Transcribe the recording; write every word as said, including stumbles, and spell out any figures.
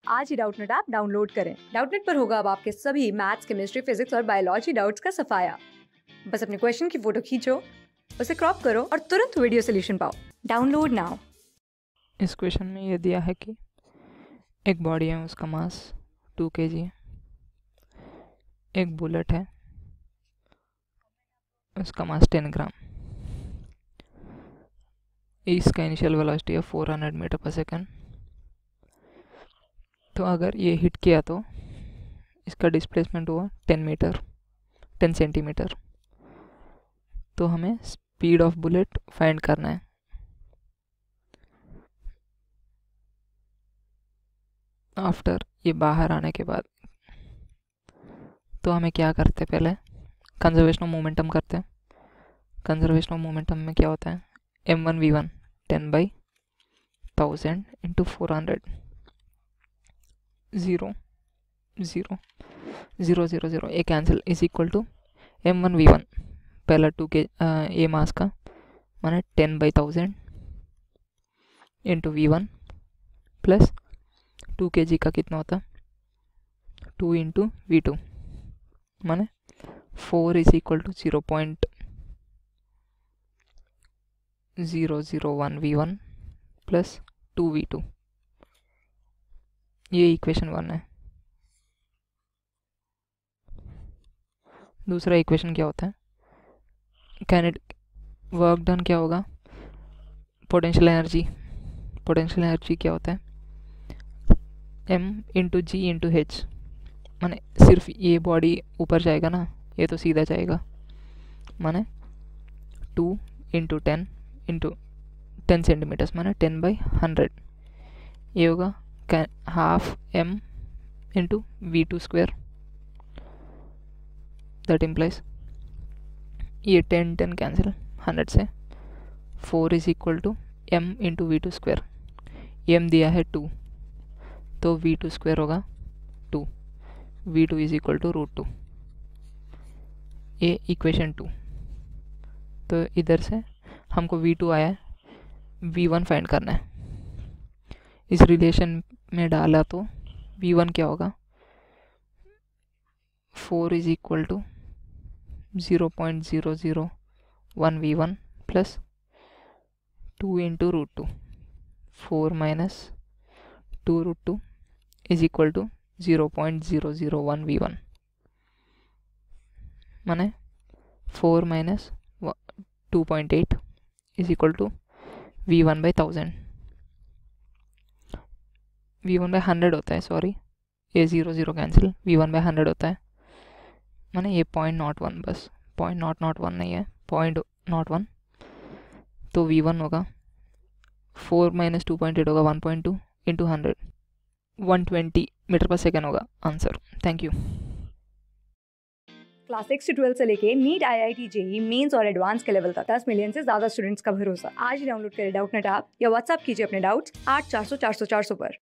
आज ही Doubtnut app download करें। डाउटनेट पर होगा अब आपके सभी मैथ्स, केमिस्ट्री, फिजिक्स और बायोलॉजी डाउट्स का सफाया। बस अपने क्वेश्चन की फोटो खींचो, उसे क्रॉप करो और तुरंत वीडियो सोल्यूशन पाओ। Download now. इस क्वेश्चन में ये दिया है कि एक बॉडी है, उसका मास टू के जी है। एक बुलेट है, उसका मास टेन ग्राम। इसका इनिशियल वेलोसिटी है फोर हंड्रेड मीटर पर सेकेंड। तो अगर ये हिट किया तो इसका डिस्प्लेसमेंट हुआ टेन मीटर टेन सेंटीमीटर। तो हमें स्पीड ऑफ बुलेट फाइंड करना है। आफ्टर ये बाहर आने के बाद तो हमें क्या करते हैं, पहले कंजर्वेशन ऑफ मोमेंटम करते हैं। कंजर्वेशन ऑफ मोमेंटम में क्या होता है, M one we one ten by thousand into four hundred zero zero zero zero zero A cancel is equal to M one we one पहला टू के A mass का माने ten by thousand into V one plus two के G का कितना होता है two into we two माने four is equal to zero point zero zero one we one plus two we two. ये इक्वेशन वन है। दूसरा इक्वेशन क्या होता है, काइनेटिक वर्क डन क्या होगा, पोटेंशियल एनर्जी। पोटेंशियल एनर्जी क्या होता है, m into g into h. माने सिर्फ ये बॉडी ऊपर जाएगा ना, ये तो सीधा जाएगा, माने two into ten into ten centimetres माने टेन बाई हंड्रेड। ये होगा half m into we two square. That implies ये टेन टेन कैंसिल हंड्रेड से four is equal to m into we two square. M दिया है two तो v two square होगा two, we two is equal to root two. ये equation two. तो इधर से हमको वी टू आया है, वी वन फाइंड करना है। इस रिलेशन में डाला तो वी वन क्या होगा, four is equal to zero point zero zero one we one plus two into root two. Four minus two root two is equal to zero point zero zero one we one माने four minus two point eight is equal to v one by thousand. V one by hundred होता है, sorry a zero zero cancel, v one by hundred होता है, माने ये point nought one, बस point nought nought one नहीं है, point nought one. तो वी वन होगा four minus two point eight होगा one point two into hundred, one twenty metre पर सेकेंड होगा answer. Thank you. Class six से twelfth से लेके NEET, I I T, JEE Mains और advance के लेवल तक दस मिलियन से ज्यादा स्टूडेंट्स का भरोसा। आज ही डाउनलोड करें डाउटनेट ऐप या व्हाट्सएप कीजिए अपने डाउट्स आठ चार सौ चार सौ चार सौ पर।